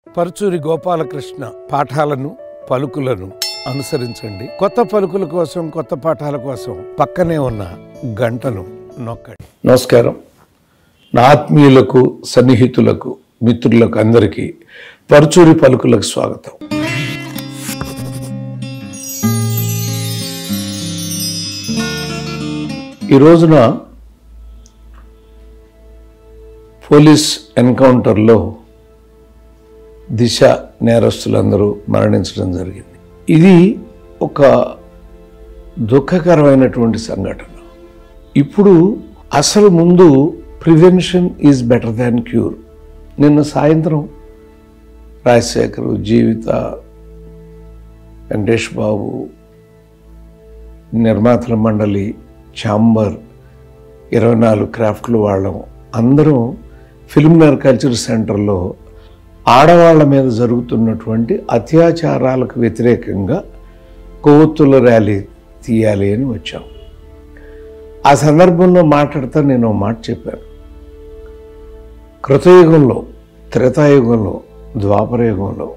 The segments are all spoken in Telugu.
పరుచూరి గోపాలకృష్ణ పాఠాలను పలుకులను అనుసరించండి. కొత్త పలుకుల కోసం, కొత్త పాఠాల కోసం పక్కనే ఉన్న గంటను నొక్కండి. నమస్కారం. నా ఆత్మీయులకు, సన్నిహితులకు, మిత్రులకు అందరికీ పరుచూరి పలుకులకు స్వాగతం. ఈ రోజున పోలీస్ ఎన్కౌంటర్లో దిశ నేరస్తులందరూ మరణించడం జరిగింది. ఇది ఒక దుఃఖకరమైనటువంటి సంఘటన. ఇప్పుడు అసలు ముందు prevention is better than cure. నిన్న సాయంత్రం రాజశేఖర్, జీవిత, వెంకటేష్ బాబు, నిర్మాతల మండలి, ఛాంబర్, 24 క్రాఫ్ట్లు వాళ్ళం అందరం ఫిల్మ్నగర్ కల్చర్ సెంటర్లో ఆడవాళ్ల మీద జరుగుతున్నటువంటి అత్యాచారాలకు వ్యతిరేకంగా కొవ్వొత్తుల ర్యాలీ తీయాలి అని వచ్చాం. ఆ సందర్భంలో మాట్లాడుతూ నేను మాట చెప్పాను. కృతయుగంలో, త్రేతాయుగంలో, ద్వాపరయుగంలో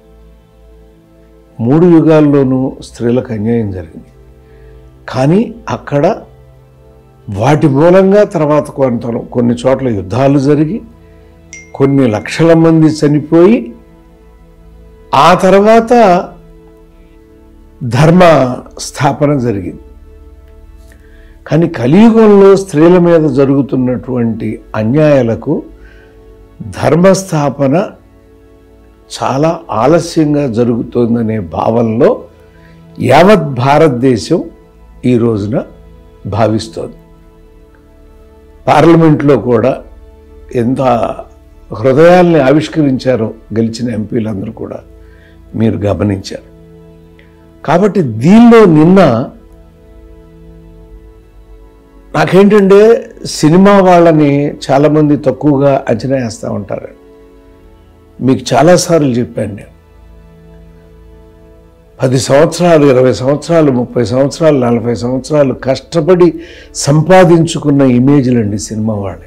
3 యుగాల్లోనూ స్త్రీలకు అన్యాయం జరిగింది. కానీ అక్కడ వాటి మూలంగా తర్వాత కొన్ని చోట్ల యుద్ధాలు జరిగి కొన్ని లక్షల మంది చనిపోయి ఆ తర్వాత ధర్మ స్థాపన జరిగింది. కానీ కలియుగంలో స్త్రీల మీద జరుగుతున్నటువంటి అన్యాయాలకు ధర్మస్థాపన చాలా ఆలస్యంగా జరుగుతోందనే భావనలో యావత్ భారతదేశం ఈ రోజున భావిస్తోంది. పార్లమెంట్లో కూడా ఎంత హృదయాల్ని ఆవిష్కరించారో గెలిచిన ఎంపీలందరూ కూడా మీరు గమనించారు. కాబట్టి దీనిలో నిన్న నాకేంటంటే సినిమా వాళ్ళని చాలామంది తక్కువగా అంచనా వేస్తూ ఉంటారు. మీకు చాలాసార్లు చెప్పాను నేను, 10 సంవత్సరాలు, 20 సంవత్సరాలు, 30 సంవత్సరాలు, 40 సంవత్సరాలు కష్టపడి సంపాదించుకున్న ఇమేజ్లండి సినిమా వాళ్ళే.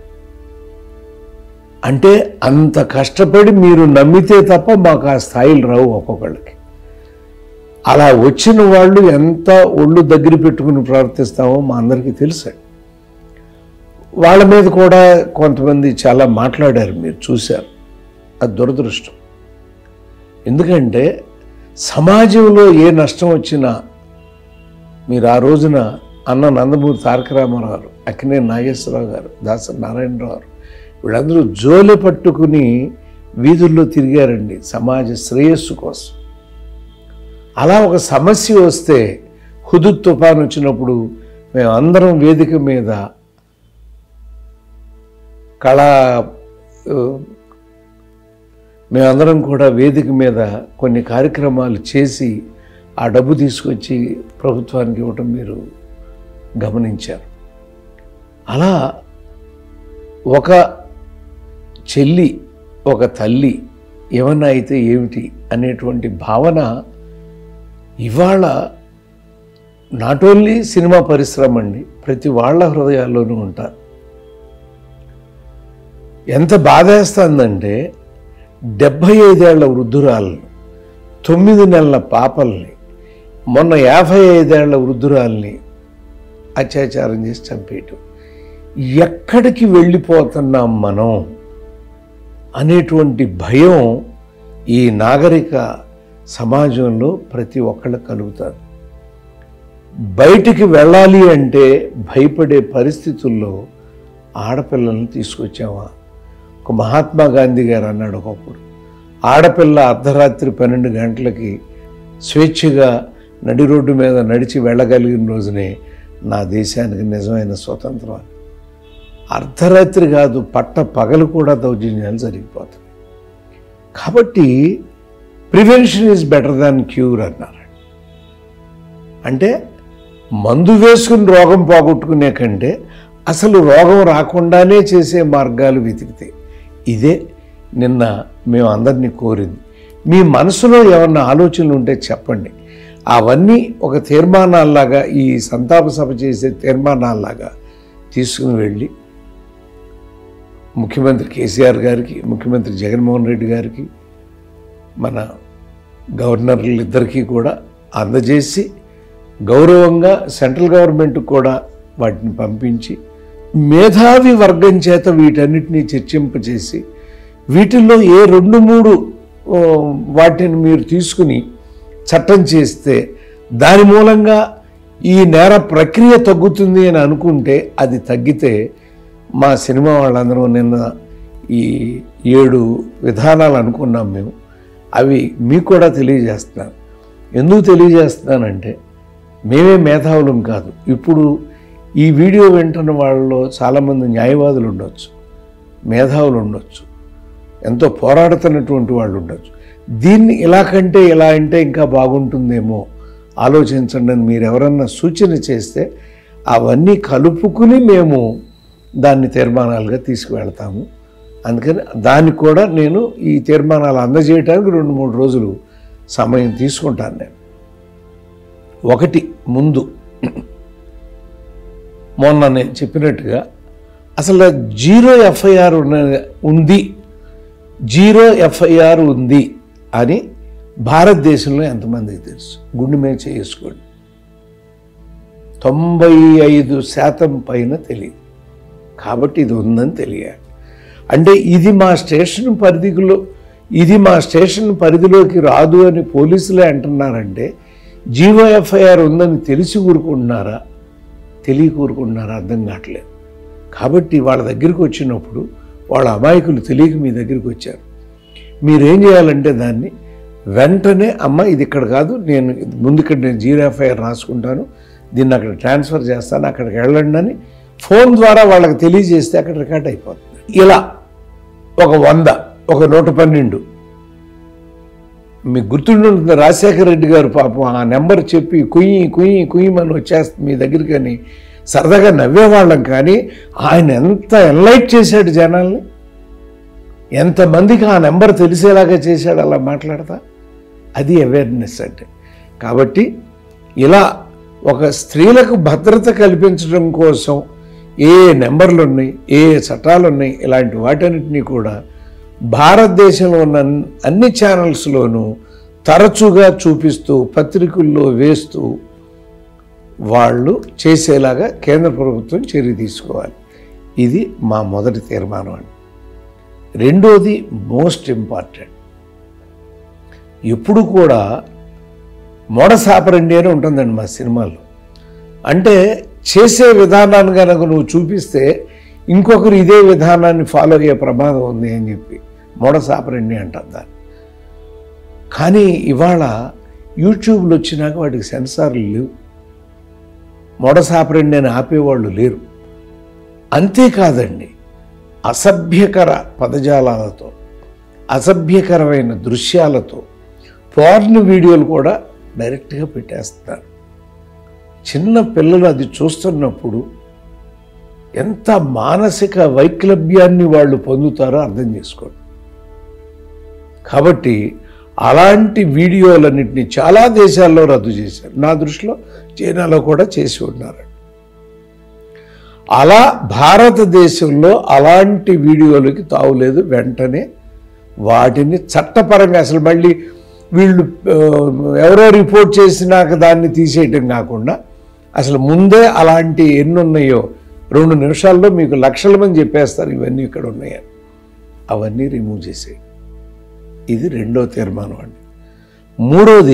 అంటే అంత కష్టపడి మీరు నమ్మితే తప్ప మాకు ఆ స్థాయిలు రావు ఒక్కొక్కళ్ళకి. అలా వచ్చిన వాళ్ళు ఎంత ఒళ్ళు దగ్గర పెట్టుకుని ప్రవర్తిస్తామో మా అందరికీ తెలుసు. వాళ్ళ మీద కూడా కొంతమంది చాలా మాట్లాడారు, మీరు చూశారు. అది దురదృష్టం. ఎందుకంటే సమాజంలో ఏ నష్టం వచ్చినా మీరు ఆ రోజున అన్న నందమూరి తారక రామారావు గారు, అక్కినేని నాగేశ్వరరావు గారు, దాసరి నారాయణరావు గారు వీళ్ళందరూ జోలె పట్టుకుని వీధుల్లో తిరిగారండి సమాజ శ్రేయస్సు కోసం. అలా ఒక సమస్య వస్తే, హుదూద్ తుఫాన్ వచ్చినప్పుడు మేమందరం వేదిక మీద మేమందరం కూడా వేదిక మీద కొన్ని కార్యక్రమాలు చేసి ఆ డబ్బు తీసుకొచ్చి ప్రభుత్వానికి ఇవ్వటం మీరు గమనించారు. అలా ఒక చెల్లి, ఒక తల్లి ఏమన్నా అయితే ఏమిటి అనేటువంటి భావన ఇవాళ నాట్ ఓన్లీ సినిమా పరిశ్రమ అండి, ప్రతి వాళ్ళ హృదయాల్లోనూ ఉంటారు. ఎంత బాధేస్తుందంటే 75 ఏళ్ల వృద్ధురాలను, 9 నెలల పాపల్ని, మొన్న 55 ఏళ్ల వృద్ధురాల్ని అత్యాచారం చేసి చంపేయటం. ఎక్కడికి వెళ్ళిపోతున్నాం మనం అనేటువంటి భయం ఈ నాగరిక సమాజంలో ప్రతి ఒక్కళ్ళకి కలుగుతారు. బయటికి వెళ్ళాలి అంటే భయపడే పరిస్థితుల్లో ఆడపిల్లల్ని తీసుకొచ్చామా? ఒక మహాత్మా గాంధీ గారు అన్నాడు ఒకప్పుడు, ఆడపిల్ల అర్ధరాత్రి 12 గంటలకి స్వేచ్ఛగా నడి రోడ్డు మీద నడిచి వెళ్ళగలిగిన రోజునే నా దేశానికి నిజమైన స్వతంత్రం. అర్ధరాత్రి కాదు, పట్ట పగలు కూడా దౌర్జన్యాలు జరిగిపోతాయి. కాబట్టి prevention is better than cure అన్నారు. అంటే మందు వేసుకుని రోగం పోగొట్టుకునే కంటే అసలు రోగం రాకుండానే చేసే మార్గాలు వెతికితే, ఇదే నిన్న మేము అందరినీ కోరింది. మీ మనసులో ఏమన్నా ఆలోచనలు ఉంటే చెప్పండి. అవన్నీ ఒక తీర్మానాల్లాగా, ఈ సంతాప సభ చేసే తీర్మానాల్లాగా తీసుకుని వెళ్ళి ముఖ్యమంత్రి కేసీఆర్ గారికి, ముఖ్యమంత్రి జగన్మోహన్ రెడ్డి గారికి, మన గవర్నర్లిద్దరికీ కూడా అందజేసి గౌరవంగా సెంట్రల్ గవర్నమెంట్ కూడా వాటిని పంపించి మేధావి వర్గం చేత వీటన్నిటినీ చర్చింపచేసి వీటిల్లో ఏ 2-3 వాటిని మీరు తీసుకుని చట్టం చేస్తే దాని మూలంగా ఈ నేర ప్రక్రియ తగ్గుతుంది అని అనుకుంటే అది తగ్గితే మా సినిమా వాళ్ళందరూ నిన్న ఈ 7 విధానాలు అనుకున్నాం మేము. అవి మీకు కూడా తెలియజేస్తున్నాను. ఎందుకు తెలియజేస్తున్నానంటే మేమే మేధావులం కాదు. ఇప్పుడు ఈ వీడియో వింటున్న వాళ్ళలో చాలామంది న్యాయవాదులు ఉండొచ్చు, మేధావులు ఉండొచ్చు, ఎంతో పోరాడుతున్నటువంటి వాళ్ళు ఉండొచ్చు. దీన్ని ఇలా కంటే ఇలా అంటే ఇంకా బాగుంటుందేమో ఆలోచించండి అని మీరు ఎవరన్నా సూచన చేస్తే అవన్నీ కలుపుకుని మేము దాన్ని తీర్మానాలుగా తీసుకువెళ్తాము. అందుకని దాన్ని కూడా నేను ఈ తీర్మానాలు అందజేయడానికి 2-3 రోజులు సమయం తీసుకుంటాను. నేను ఒకటి ముందు మొన్న నేను చెప్పినట్టుగా అసలు 0 FIR ఉంది, 0 FIR ఉంది అని భారతదేశంలో ఎంతమందికి తెలుసు? గుండె మీద చేసుకోండి. 95% పైన తెలియదు. కాబట్టి ఇది ఉందని తెలియాలి. అంటే ఇది మా స్టేషన్ పరిధిలోకి రాదు అని పోలీసులే అంటున్నారంటే 0 FIR ఉందని తెలిసి కూరుకుంటున్నారా, తెలియకూరుకుంటున్నారా అర్థం కావట్లేదు. కాబట్టి వాళ్ళ దగ్గరికి వచ్చినప్పుడు వాళ్ళ అమాయకులు తెలియక మీ దగ్గరికి వచ్చారు. మీరేం చేయాలంటే దాన్ని వెంటనే అమ్మ ఇది ఇక్కడ కాదు, నేను ముందుక్కడ నేను 0 FIR రాసుకుంటాను, దీన్ని అక్కడ ట్రాన్స్ఫర్ చేస్తాను, అక్కడికి వెళ్ళండి అని ఫోన్ ద్వారా వాళ్ళకి తెలియజేస్తే అక్కడ రికార్డ్ అయిపోతుంది. ఇలా ఒక 100, ఒక 112 మీకు గుర్తుంటుంది. రాజశేఖర రెడ్డి గారు పాపం ఆ నెంబర్ చెప్పి కుయ్యమని వచ్చేస్తుంది మీ దగ్గరికి అని సరదాగా నవ్వేవాళ్ళం. కానీ ఆయన ఎంత ఎన్లైట్ చేశాడు జనాల్ని, ఎంతమందికి ఆ నెంబర్ తెలిసేలాగా చేశాడు అలా మాట్లాడతా. అది అవేర్నెస్ అంటే. కాబట్టి ఇలా ఒక స్త్రీలకు భద్రత కల్పించడం కోసం ఏ నెంబర్లు ఉన్నాయి, ఏ చట్టాలు ఉన్నాయి, ఇలాంటి వాటన్నిటినీ కూడా భారతదేశంలో ఉన్న అన్ని ఛానల్స్లోనూ తరచుగా చూపిస్తూ పత్రికల్లో వేస్తూ వాళ్ళు చేసేలాగా కేంద్ర ప్రభుత్వం చర్య తీసుకోవాలి. ఇది మా మొదటి తీర్మానం అండి. రెండోది మోస్ట్ ఇంపార్టెంట్, ఎప్పుడు కూడా మోడస్ ఆపరెండి అని ఉంటుందండి మా సినిమాల్లో. అంటే చేసే విధానాన్ని కనుక నువ్వు చూపిస్తే ఇంకొకరు ఇదే విధానాన్ని ఫాలో అయ్యే ప్రమాదం ఉంది అని చెప్పి మోడస్ ఆపరెండి అంటారు దాన్ని. కానీ ఇవాళ యూట్యూబ్లో వచ్చినాక వాటికి సెన్సార్లు లేవు, మోడస్ ఆపరెండి అని ఆపేవాళ్ళు లేరు. అంతేకాదండి, అసభ్యకర పదజాలాలతో, అసభ్యకరమైన దృశ్యాలతో పోర్న్ వీడియోలు కూడా డైరెక్ట్గా పెట్టేస్తున్నారు. చిన్న పిల్లలు అది చూస్తున్నప్పుడు ఎంత మానసిక వైక్లభ్యాన్ని వాళ్ళు పొందుతారో అర్థం చేసుకోండి. కాబట్టి అలాంటి వీడియోలన్నింటినీ చాలా దేశాల్లో రద్దు చేశారు. నా దృష్టిలో చైనాలో కూడా చేసి ఉన్నారు. అలా భారతదేశంలో అలాంటి వీడియోలకి తావులేదు. వెంటనే వాటిని చట్టపరంగా అసలు మళ్ళీ వీళ్ళు ఎవరో రిపోర్ట్ చేసినాక దాన్ని తీసేయటం కాకుండా అసలు ముందే అలాంటి ఎన్ని ఉన్నాయో 2 నిమిషాల్లో మీకు లక్షల మంది చెప్పేస్తారు ఇవన్నీ ఇక్కడ ఉన్నాయని. అవన్నీ రిమూవ్ చేసేయండి. ఇది రెండో తీర్మానం అండి. మూడోది,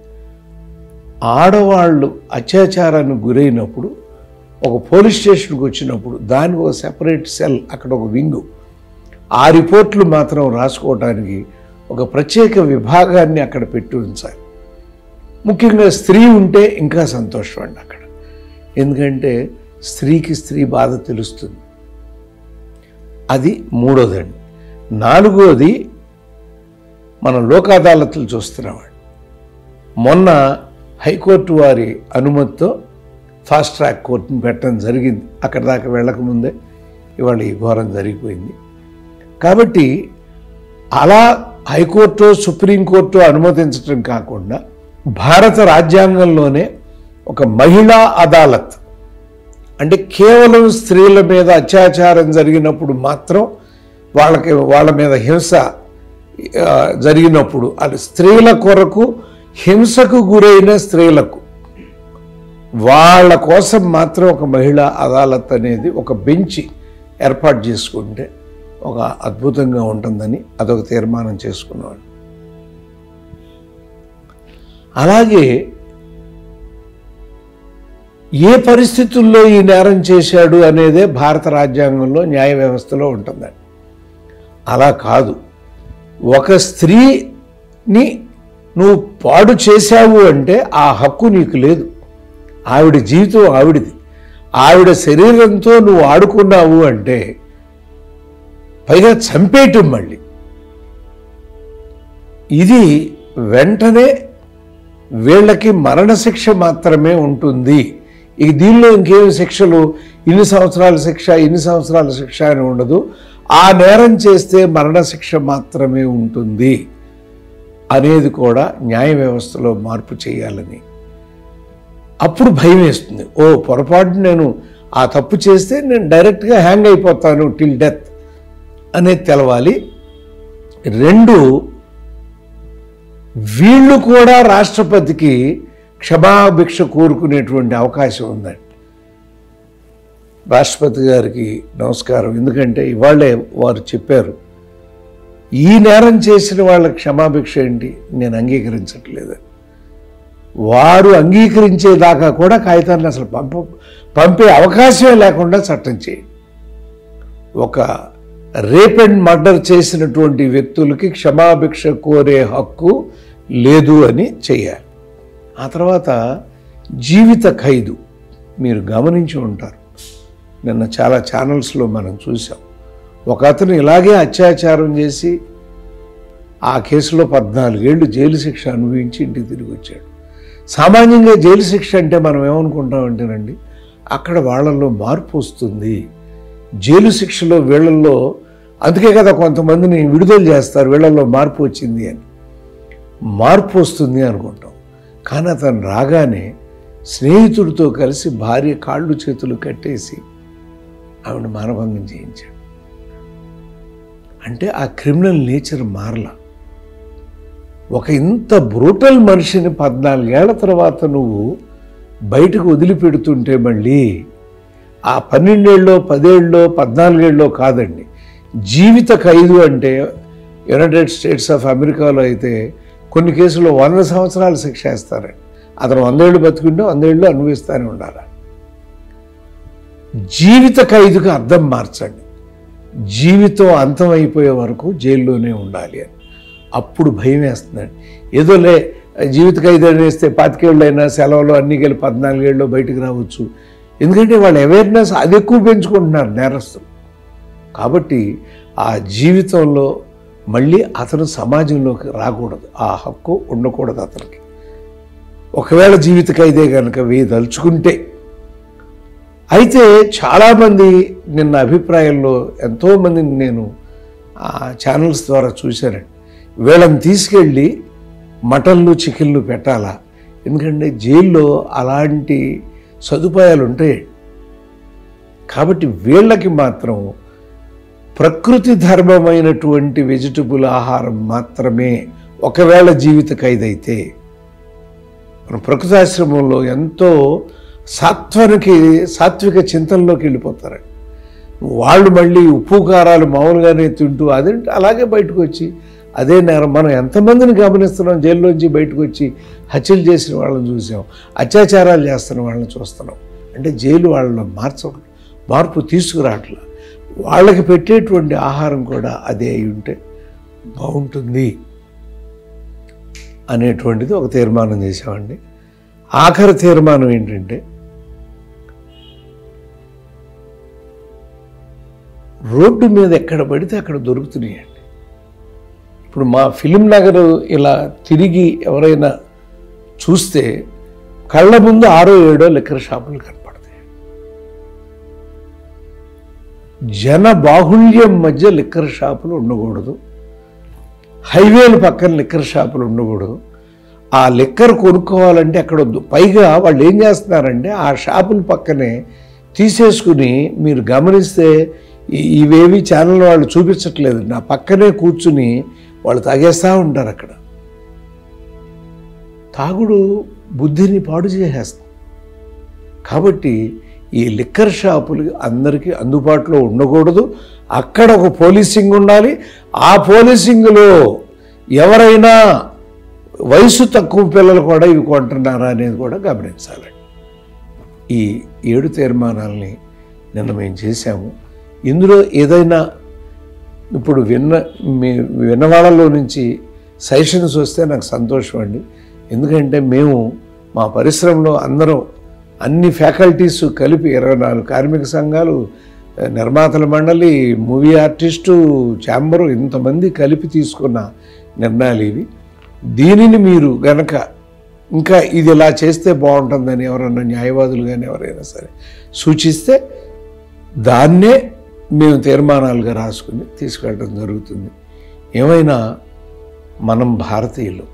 ఆడవాళ్ళు అత్యాచారానికి గురైనప్పుడు ఒక పోలీస్ స్టేషన్కి వచ్చినప్పుడు దానికి ఒక సెపరేట్ సెల్, అక్కడ ఒక వింగు, ఆ రిపోర్ట్లు మాత్రం రాసుకోవడానికి ఒక ప్రత్యేక విభాగాన్ని అక్కడ పెట్టి ఉంచాలి. ముఖ్యంగా స్త్రీ ఉంటే ఇంకా సంతోషం అండి అక్కడ. ఎందుకంటే స్త్రీకి స్త్రీ బాధ తెలుస్తుంది. అది మూడోదండి. నాలుగోది, మనం లోక్ అదాలత్లు చూస్తున్నామండి. మొన్న హైకోర్టు వారి అనుమతితో ఫాస్ట్ ట్రాక్ కోర్టుని పెట్టడం జరిగింది. అక్కడి దాకా వెళ్ళకముందే ఇవాళ ఈ ఘోరం జరిగిపోయింది. కాబట్టి అలా హైకోర్టు సుప్రీంకోర్టు అనుమతించడం కాకుండా భారత రాజ్యాంగంలోనే ఒక మహిళా అదాలత్, అంటే కేవలం స్త్రీల మీద అత్యాచారం జరిగినప్పుడు మాత్రం వాళ్ళ మీద హింస జరిగినప్పుడు అది స్త్రీల కొరకు హింసకు గురైన స్త్రీలకు వాళ్ళ కోసం మాత్రం ఒక మహిళా అదాలత్ అనేది ఒక బెంచి ఏర్పాటు చేసుకుంటే ఒక అద్భుతంగా ఉంటుందని అదొక తీర్మానం చేసుకున్నాడు. అలాగే ఏ పరిస్థితుల్లో ఈ నేరం చేశాడు అనేదే భారత రాజ్యాంగంలో న్యాయ వ్యవస్థలో ఉంటుందండి. అలా కాదు, ఒక స్త్రీని నువ్వు పాడు చేశావు అంటే ఆ హక్కు నీకు లేదు. ఆవిడ జీవితం ఆవిడిది. ఆవిడ శరీరంతో నువ్వు ఆడుకున్నావు అంటే పైగా చంపేయటం మళ్ళీ ఇది వెంటనే వీళ్ళకి మరణశిక్ష మాత్రమే ఉంటుంది. ఇక దీనిలో ఇంకేమి శిక్షలు ఇన్ని సంవత్సరాల శిక్ష ఇన్ని సంవత్సరాల శిక్ష అని ఉండదు. ఆ నేరం చేస్తే మరణశిక్ష మాత్రమే ఉంటుంది అనేది కూడా న్యాయ వ్యవస్థలో మార్పు చేయాలని. అప్పుడు భయం వేస్తుంది, ఓ పొరపాటు నేను ఆ తప్పు చేస్తే నేను డైరెక్ట్గా హ్యాంగ్ అయిపోతాను టిల్ డెత్ అనేది తెలవాలి. 2, వీళ్ళు కూడా రాష్ట్రపతికి క్షమాభిక్ష కోరుకునేటువంటి అవకాశం ఉందండి. రాష్ట్రపతి గారికి నమస్కారం, ఎందుకంటే ఇవాళే వారు చెప్పారు ఈ నేరం చేసిన వాళ్ళ క్షమాభిక్ష ఏంటి నేను అంగీకరించట్లేదు. వారు అంగీకరించేదాకా కూడా కాగితాన్ని అసలు పంపే అవకాశమే లేకుండా చట్టం చేయండి. ఒక రేప్ అండ్ మర్డర్ చేసినటువంటి వ్యక్తులకి క్షమాభిక్ష కోరే హక్కు లేదు అని చేయాలి. ఆ తర్వాత జీవిత ఖైదు మీరు గమనించి ఉంటారు, నిన్న చాలా ఛానల్స్లో మనం చూసాం. ఒక అతను ఇలాగే అత్యాచారం చేసి ఆ కేసులో 14 ఏళ్ళు జైలు శిక్ష అనుభవించి ఇంటికి తిరిగి వచ్చాడు. సామాన్యంగా జైలు శిక్ష అంటే మనం ఏమనుకుంటామంటేనండి అక్కడ వాళ్ళల్లో మార్పు వస్తుంది, జైలు శిక్షలో వీళ్ళల్లో, అందుకే కదా కొంతమందిని విడుదల చేస్తారు వీళ్ళల్లో మార్పు వచ్చింది అని, మార్పు వస్తుంది అనుకుంటాం. కానీ అతను రాగానే స్నేహితుడితో కలిసి భార్య కాళ్ళు చేతులు కట్టేసి ఆవిడ మానభంగం చేయించాడు. అంటే ఆ క్రిమినల్ నేచర్ మారలా. ఒక ఇంత బ్రూటల్ మనిషిని 14 ఏళ్ల తర్వాత నువ్వు బయటకు వదిలిపెడుతుంటే మళ్ళీ ఆ 12 ఏళ్ళో 10 ఏళ్ళో 14 ఏళ్ళో కాదండి, జీవిత ఖైదు అంటే యునైటెడ్ స్టేట్స్ ఆఫ్ అమెరికాలో అయితే కొన్ని కేసుల్లో 100 సంవత్సరాలు శిక్ష వేస్తారండి. అతను 100 ఏళ్ళు బతుకుంటే 100 ఏళ్ళు అనుభవిస్తూనే ఉండాలి. జీవిత ఖైదుకు అర్థం మార్చండి, జీవితం అంతమైపోయే వరకు జైల్లోనే ఉండాలి అని. అప్పుడు భయం వేస్తుందండి. ఏదోలే జీవిత ఖైదు వేస్తే 25 ఏళ్ళైనా సెలవులు అన్నీ కలిపి 14 ఏళ్ళు బయటకు రావచ్చు. ఎందుకంటే వాళ్ళ అవేర్నెస్ అది ఎక్కువ పెంచుకుంటున్నారు నేరస్తులు. కాబట్టి ఆ జీవితంలో మళ్ళీ అతను సమాజంలోకి రాకూడదు, ఆ హక్కు ఉండకూడదు అతనికి. ఒకవేళ జీవిత ఖైదే కనుక వేయదలుచుకుంటే. అయితే చాలామంది నిన్న అభిప్రాయంలో ఎంతోమందిని నేను ఆ ఛానల్స్ ద్వారా చూశానండి, వీళ్ళని తీసుకెళ్ళి మటన్లు చికెన్లు పెట్టాలా, ఎందుకంటే జైల్లో అలాంటి సదుపాయాలు ఉంటాయి. కాబట్టి వీళ్ళకి మాత్రం ప్రకృతి ధర్మమైనటువంటి వెజిటబుల్ ఆహారం మాత్రమే. ఒకవేళ జీవిత ఖైదైతే మన ప్రకృతి ఆశ్రమంలో ఎంతో సాత్విక చింతనలోకి వెళ్ళిపోతారండి. వాళ్ళు మళ్ళీ ఉప్పు కారాలు మామూలుగానే తింటూ అదేంటి అలాగే బయటకు వచ్చి అదే నేరం. మనం ఎంతమందిని గమనిస్తున్నాం జైల్లోంచి బయటకు వచ్చి హత్యలు చేసిన వాళ్ళని చూసాం, అత్యాచారాలు చేస్తున్న వాళ్ళని చూస్తున్నాం. అంటే జైలు వాళ్ళలో మార్పు తీసుకురావట్లా. వాళ్ళకి పెట్టేటువంటి ఆహారం కూడా అదే అయి ఉంటే బాగుంటుంది అనేటువంటిది ఒక తీర్మానం చేసామండి. ఆఖరి తీర్మానం ఏంటంటే రోడ్డు మీద ఎక్కడ పడితే అక్కడ దొరుకుతున్నాయండి. ఇప్పుడు మా ఫిలిం నగర్ ఇలా తిరిగి ఎవరైనా చూస్తే కళ్ళ ముందు 6 7 లిక్కర్ షాపులు కనపడతాయి. జన బాహుళ్యం మధ్య లిక్కర్ షాపులు ఉండకూడదు, హైవేల పక్కన లిక్కర్ షాపులు ఉండకూడదు. ఆ లిక్కర్ కొనుక్కోవాలంటే అక్కడ పైగా వాళ్ళు ఏం చేస్తున్నారంటే ఆ షాపుల పక్కనే తీసేసుకుని, మీరు గమనిస్తే ఇవేవి ఛానల్ వాళ్ళు చూపించట్లేదు, నా పక్కనే కూర్చుని వాళ్ళు తాగేస్తూ ఉంటారు అక్కడ. తాగుడు బుద్ధిని పాడు చేసేస్తుంది. కాబట్టి ఈ లిక్కర్ షాపులు అందరికీ అందుబాటులో ఉండకూడదు. అక్కడ ఒక పోలీసింగ్ ఉండాలి. ఆ పోలీసింగ్లో ఎవరైనా వయసు తక్కువ పిల్లలు కూడా ఇవి కొంటున్నారా అనేది కూడా గమనించాలి. ఈ 7 తీర్మానాలని నిన్న మేము చేశాము. ఇందులో ఏదైనా ఇప్పుడు విన్నవాళ్ళలో నుంచి సజెషన్స్ వస్తే నాకు సంతోషం అండి. ఎందుకంటే మేము మా పరిశ్రమలో అందరం అన్ని ఫ్యాకల్టీస్ కలిపి 24 కార్మిక సంఘాలు, నిర్మాతల మండలి, మూవీ ఆర్టిస్టు, ఛాంబరు, ఇంతమంది కలిపి తీసుకున్న నిర్ణయాలు ఇవి. దీనిని మీరు గనక ఇంకా ఇది ఇలా చేస్తే బాగుంటుందని ఎవరన్నా న్యాయవాదులు కానీ ఎవరైనా సరే సూచిస్తే దాన్నే మేము తీర్మానాలుగా రాసుకుని తీసుకెళ్ళడం జరుగుతుంది. ఏమైనా మనం భారతీయులు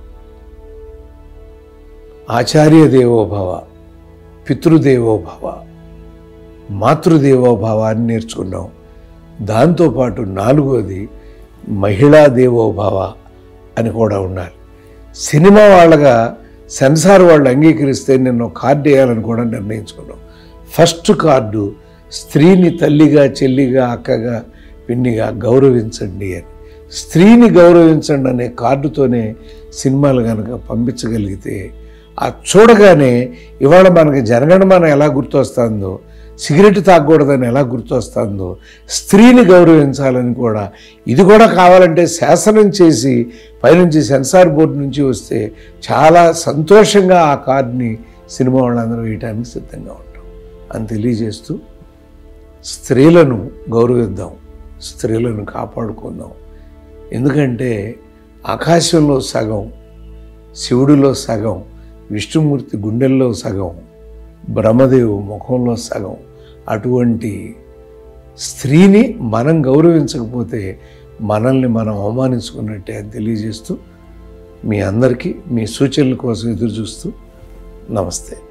ఆచార్య దేవోభవ, పితృదేవోభవ, మాతృదేవోభవ అని నేర్చుకున్నాం. దాంతోపాటు 4వది మహిళా దేవోభవ అని కూడా ఉండాలి. సినిమా వాళ్ళగా సెన్సార్ వాళ్ళు అంగీకరిస్తే నేను కార్డు వేయాలని కూడా నిర్ణయించుకున్నాం. ఫస్ట్ కార్డు స్త్రీని తల్లిగా, చెల్లిగా, అక్కగా, పిన్నిగా గౌరవించండి అని. స్త్రీని గౌరవించండి అనే కార్డుతోనే సినిమాలు కనుక పంపించగలిగితే ఆ చూడగానే ఇవాళ మనకి జనగణమన ఎలా గుర్తొస్తుందో, సిగరెట్ తాగకూడదని ఎలా గుర్తొస్తుందో, స్త్రీని గౌరవించాలని కూడా, ఇది కూడా కావాలంటే శాసనం చేసి పైనుంచి సెన్సార్ బోర్డు నుంచి వస్తే చాలా సంతోషంగా ఆ కార్డుని సినిమా వాళ్ళందరూ వేయడానికి సిద్ధంగా ఉంటాం అని తెలియజేస్తూ, స్త్రీలను గౌరవిద్దాం, స్త్రీలను కాపాడుకుందాం. ఎందుకంటే ఆకాశంలో సగం, శివుడిలో సగం, విష్ణుమూర్తి గుండెల్లో సగం, బ్రహ్మదేవు ముఖంలో సగం. అటువంటి స్త్రీని మనం గౌరవించకపోతే మనల్ని మనం అవమానించుకున్నట్టే అని తెలియజేస్తూ, మీ అందరికీ మీ సూచనల కోసం ఎదురు చూస్తూ నమస్తే.